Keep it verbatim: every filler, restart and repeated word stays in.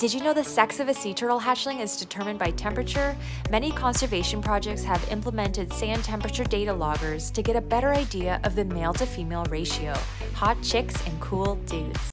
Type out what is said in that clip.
Did you know the sex of a sea turtle hatchling is determined by temperature? Many conservation projects have implemented sand temperature data loggers to get a better idea of the male to female ratio. Hot chicks and cool dudes.